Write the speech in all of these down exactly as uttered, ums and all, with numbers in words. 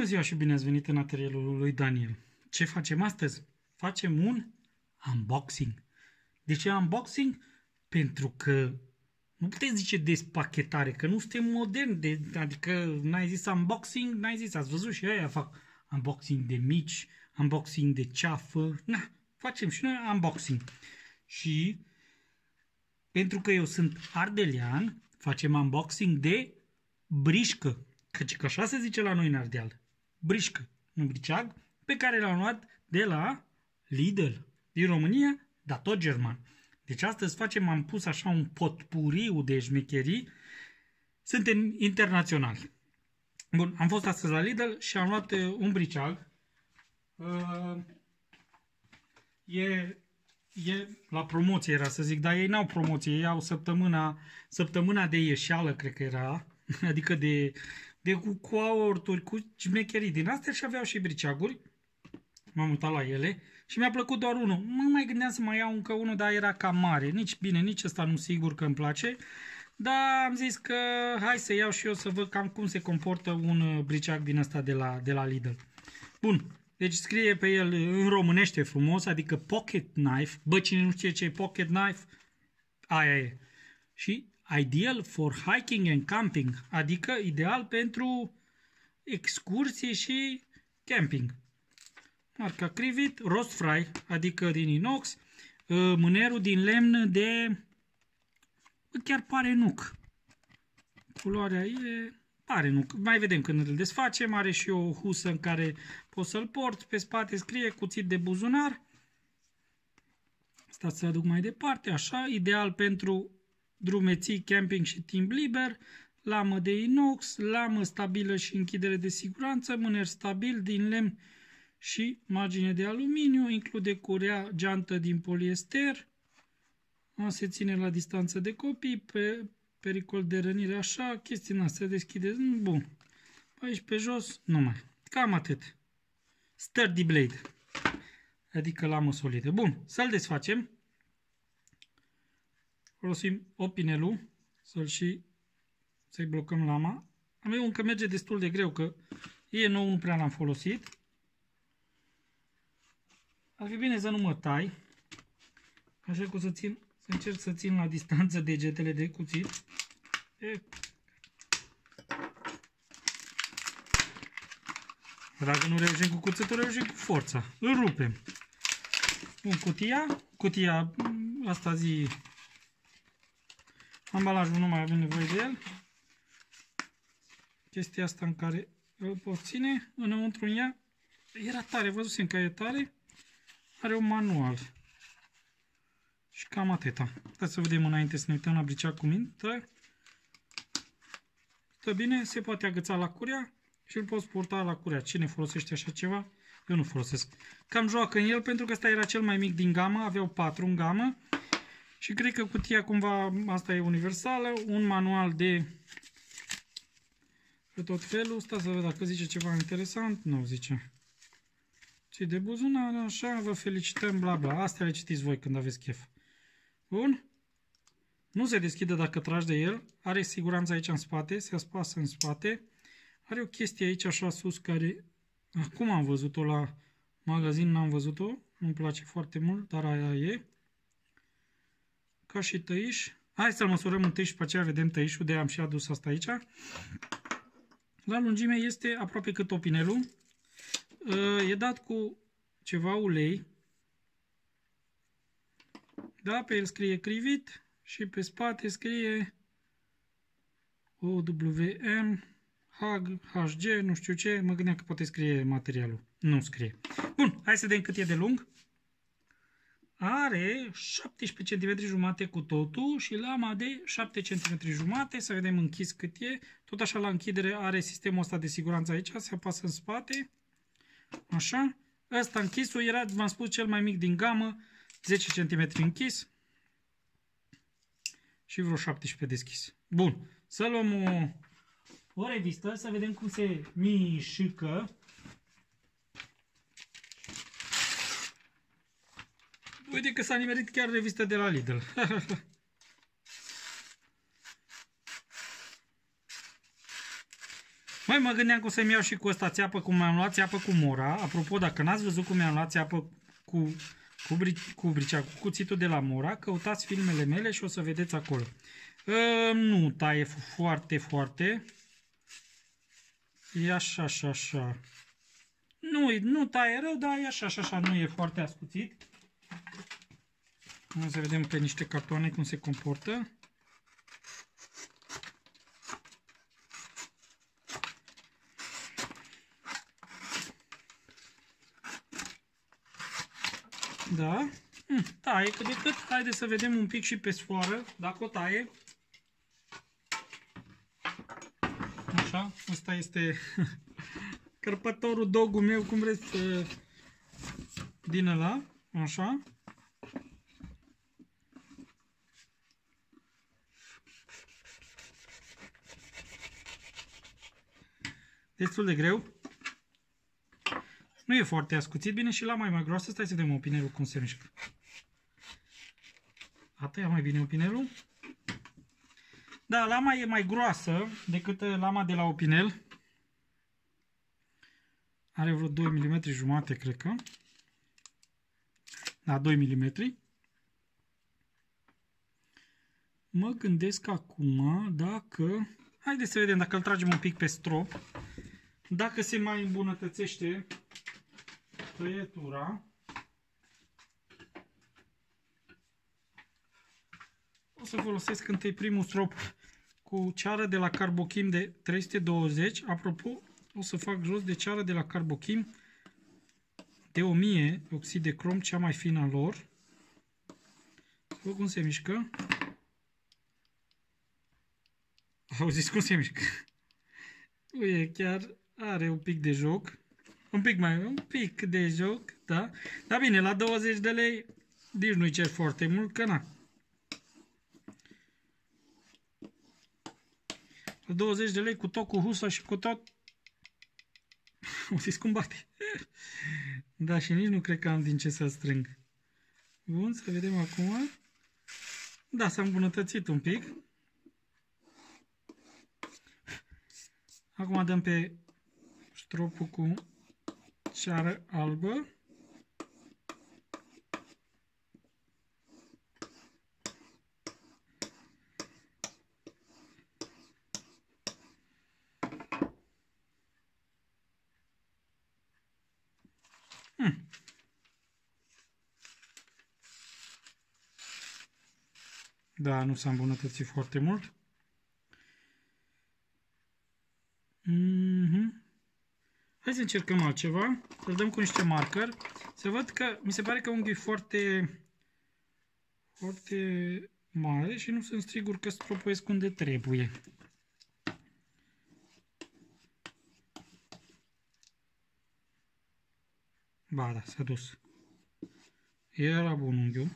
ziua și bine ați venit în atelierul lui Daniel. Ce facem astăzi? Facem un unboxing. De ce unboxing? Pentru că nu puteți zice despachetare, că nu suntem moderni, de, adică n-ai zis unboxing, n-ai zis, ați văzut și aia fac unboxing de mici, unboxing de ceafă, na, facem și noi unboxing. Și pentru că eu sunt ardelean, facem unboxing de brișcă, căci că așa se zice la noi în Ardeal, brișcă, un briceag pe care l-am luat de la Lidl, din România, dar tot german. Deci astăzi facem, am pus așa un potpuriu de șmecherii, suntem internaționali. Bun, am fost astăzi la Lidl și am luat uh, un briceag. Uh, e, e la promoție era să zic, dar ei n-au promoție, ei au săptămâna, săptămâna de ieșeală, cred că era, adică de, de cu, cu aorturi, cu șmecherii din astea și aveau și briceaguri. M-am uitat la ele și mi-a plăcut doar unul. Nu mai gândeam să mai iau încă unul, dar era cam mare. Nici bine, nici ăsta nu sigur că îmi place. Dar am zis că hai să iau și eu să văd cam cum se comportă un briceag din ăsta de la, de la Lidl. Bun, deci scrie pe el în românește frumos, adică pocket knife. Bă, cine nu știe ce e pocket knife, aia e. Și ideal for hiking and camping, adică ideal pentru excursie și camping. Marca Crivit, roast fry, adică din inox, mânerul din lemn de, chiar pare nuc. Culoarea e, pare nuc. Mai vedem când îl desfacem, are și o husă în care poți să-l porți, pe spate scrie cuțit de buzunar. Stați să aduc mai departe, așa, ideal pentru drumeții, camping și timp liber, lamă de inox, lamă stabilă și închidere de siguranță, mâner stabil din lemn și margine de aluminiu, include curea, geantă din poliester, se ține la distanță de copii, pe pericol de rănire, așa, chestia asta, deschide, bun. Aici pe jos, numai, cam atât. Sturdy blade, adică lamă solidă. Bun, să-l desfacem. Folosim opinelul, să-l și, să-i blocăm lama. A meu încă merge destul de greu, că e nou, nu prea l-am folosit. Ar fi bine să nu mă tai, așa că o să, țin, să încerc să țin la distanță degetele de cuțit. E. Dacă nu reușim cu cuțitul, reușim cu forța. Îl rupem. Bun, cutia, cutia, asta zi, ambalajul nu mai avem nevoie de el. Chestia asta în care îl pot ține, înăuntru în ea, era tare, văzusem că e tare. Are un manual. Și cam atâta. Hai să vedem înainte să ne uităm la briceag cu minte. Stă bine, se poate agăța la curea și îl poți purta la curea. Cine folosește așa ceva? Eu nu folosesc. Cam joacă în el pentru că ăsta era cel mai mic din gamă. Aveau patru în gamă. Și cred că cutia cumva, asta e universală. Un manual de pe tot felul. Stai să văd dacă zice ceva interesant. Nu zice. Și de buzunar, așa, vă felicităm, bla bla. Astea le citiți voi când aveți chef. Bun. Nu se deschide dacă tragi de el. Are siguranță aici în spate. Se spasă în spate. Are o chestie aici așa sus care... Acum am văzut-o la magazin, n-am văzut-o. Nu-mi place foarte mult, dar aia e. Ca și tăiș. Hai să-l măsurăm întâi și pe aceea vedem tăișul. De-aia am și adus asta aici. La lungime este aproape cât opinelul. E dat cu ceva ulei. Da, pe el scrie Crivit și pe spate scrie O W M H G, H G, nu știu ce, mă gândeam că poate scrie materialul. Nu scrie. Bun, hai să vedem cât e de lung. Are șaptesprezece centimetri jumate cu totul și lama de șapte centimetri jumate. Să vedem închis cât e. Tot așa la închidere are sistemul ăsta de siguranță aici, se apasă în spate. Așa. Ăsta închisul era, v-am spus, cel mai mic din gamă, zece centimetri închis și vreo șaptesprezece deschis. Bun. Să luăm o, o revistă, să vedem cum se mișcă. Uite că s-a nimerit chiar revistă de la Lidl. Mai mă gândeam că o să-mi iau și cu ăsta țeapă, cum mi-am luat țeapă cu mora. Apropo, dacă n-ați văzut cum mi-am luat țeapă cu, cu, bri, cu bricea, cu cuțitul de la mora, căutați filmele mele și o să vedeți acolo. Uh, nu taie foarte, foarte. E așa, așa, așa. Nu, nu taie rău, dar e așa, așa, așa, nu e foarte ascuțit. O să vedem pe niște cartoane cum se comportă. Da, taie cât de cât. Haideți să vedem un pic și pe sfoară, dacă o taie. Așa, ăsta este cărpătorul dogul meu, cum vreți, din ăla, așa. Destul de greu. Nu e foarte ascuțit, bine, și la mai mai groasă. Stai să vedem opinelul cum se mișcă. A tăiat mai bine opinelul. Da, lama e mai groasă decât lama de la opinel. Are vreo doi milimetri jumate, cred că. Da, doi milimetri. Mă gândesc acum dacă... Haideți să vedem dacă îl tragem un pic pe strop. Dacă se mai îmbunătățește tăietura. O să folosesc întâi primul strop cu ceară de la Carbochim de trei sute douăzeci. Apropo, o să fac jos de ceară de la Carbochim de o mie, oxid de crom, cea mai fină a lor. Să văd cum se mișcă. Auziți cum se mișcă? Uite, chiar are un pic de joc. Un pic mai, un pic de joc, da? Dar bine, la douăzeci de lei, nici nu-i cer foarte mult, că na. La douăzeci de lei cu tot, cu husa și cu tot. Auziți cum bate? Da, și nici nu cred că am din ce să strâng. Bun, să vedem acum. Da, s-a îmbunătățit un pic. Acum dăm pe stropul cu ceară albă. Hmm. Da, nu s-a îmbunătățit foarte mult. Mm-hmm. Hai să încercăm altceva. Să-l dăm cu niște marker. Să văd că mi se pare că unghiul e foarte, foarte mare și nu sunt sigur că stropuiesc unde trebuie. Ba da, s-a dus. Era bun unghiul.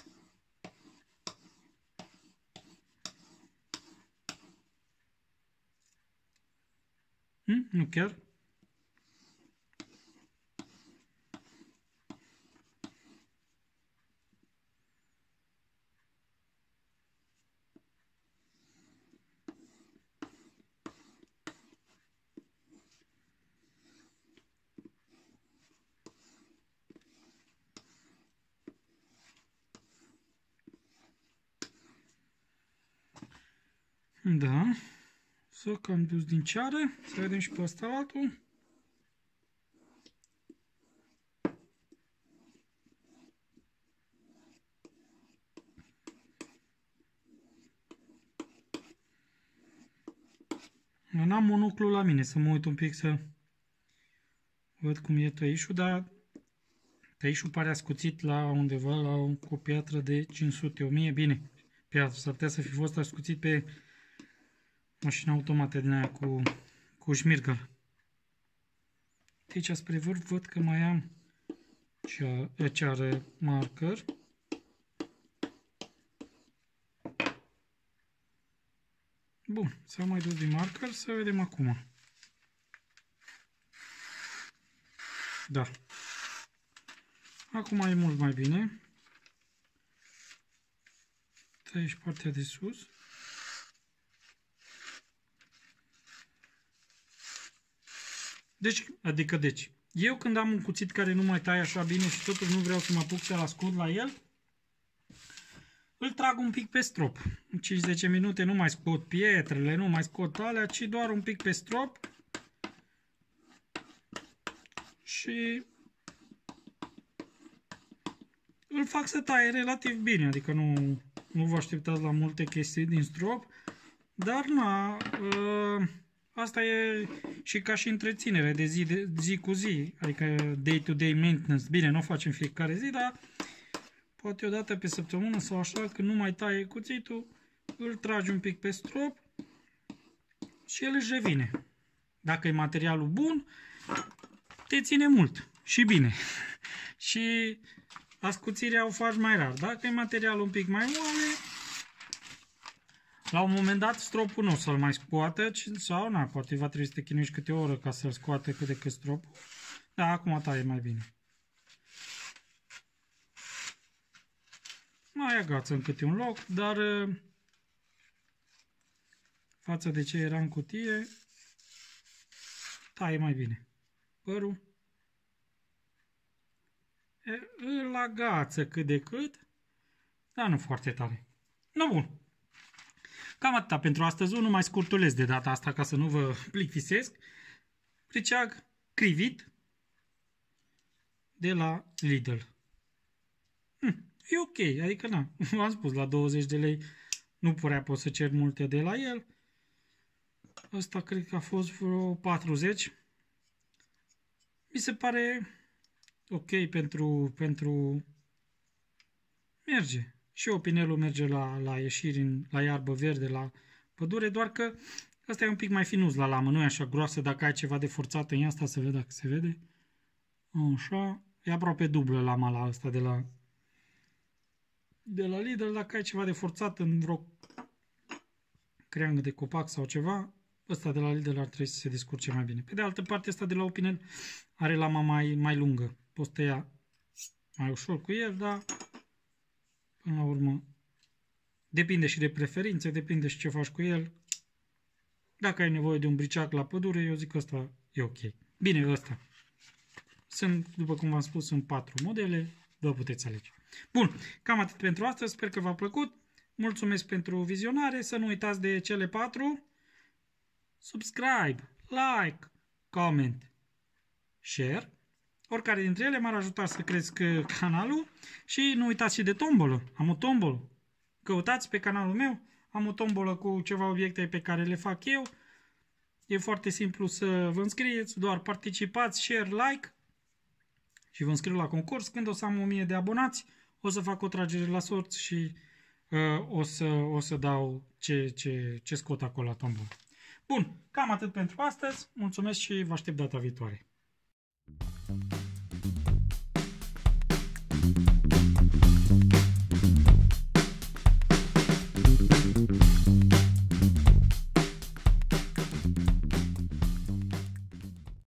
Hmm? Nu chiar? Da. Să cam dus din ceară. Să vedem și pe ăsta altul. N-am monoclu la mine, să mă uit un pic să văd cum e tăișul, dar tăișul pare ascuțit la undeva la o piatră de cinci sute, o mie, bine, piatră, s-ar putea să fi fost ascuțit pe mașina automată din aia cu, cu șmirgăl. De aici spre vârf văd că mai am cea, ceară marker. Bun, s-a mai dus din marker, să vedem acum. Da. Acum e mult mai bine. Aici partea de sus. Deci, adică deci, eu când am un cuțit care nu mai taie așa bine și totuși nu vreau să mă apuc să-l ascund la el, îl trag un pic pe strop. În cinci zece minute nu mai scot pietrele, nu mai scot alea, ci doar un pic pe strop. Și îl fac să taie relativ bine, adică nu, nu vă așteptați la multe chestii din strop, dar na, ă, asta e și ca și întreținere de zi, de zi cu zi, adică day-to-day maintenance. Bine, nu o facem fiecare zi, dar poate o dată pe săptămână sau așa, când nu mai taie cuțitul, îl tragi un pic pe strop și el își revine. Dacă e materialul bun, te ține mult și bine. Și ascuțirea o faci mai rar. Dacă e materialul un pic mai moale, la un moment dat stropul nu o să-l mai scoată, sau na, poate va trebui să te chinuiești câte o oră ca să-l scoate cât de cât stropul. Da, acum taie mai bine. Mai agață în câte un loc, dar față de ce era în cutie, taie mai bine. Părul îl agață cât de cât, dar nu foarte tare. No, bun. Cam atâta pentru astăzi. Unul mai scurtuleț de data asta ca să nu vă plictisesc. Briceag crivit de la Lidl. Hm, e ok, adică na, v-am spus, la douăzeci de lei nu prea pot să cer multe de la el. Ăsta cred că a fost vreo patruzeci. Mi se pare ok pentru, pentru... merge. Și opinelul merge la, la ieșiri, în, la iarbă verde, la pădure, doar că asta e un pic mai finuț la lamă, nu e așa groasă. Dacă ai ceva de forțat în ea, asta se vede, dacă se vede. Așa, e aproape dublă lama la asta de la, de la Lidl. Dacă ai ceva de forțat în vreo creangă de copac sau ceva, ăsta de la Lidl ar trebui să se descurce mai bine. Pe de altă parte, ăsta de la Opinel are lama mai, mai lungă. Poți tăia mai ușor cu el, dar până la urmă depinde și de preferințe, depinde și ce faci cu el. Dacă ai nevoie de un briceac la pădure, eu zic că ăsta e ok. Bine, ăsta. Sunt, după cum v-am spus, sunt patru modele, vă puteți alege. Bun, cam atât pentru astăzi, sper că v-a plăcut. Mulțumesc pentru vizionare, să nu uitați de cele patru. Subscribe, like, comment, share. Oricare dintre ele m-ar ajuta să cresc canalul. Și nu uitați și de tombolă. Am o tombolă. Căutați pe canalul meu. Am o tombolă cu ceva obiecte pe care le fac eu. E foarte simplu să vă înscrieți. Doar participați, share, like. Și vă înscriu la concurs. Când o să am o mie de abonați, o să fac o tragere la sorți și uh, o, să, o să dau ce, ce, ce scot acolo la tombolă. Bun, cam atât pentru astăzi. Mulțumesc și vă aștept data viitoare.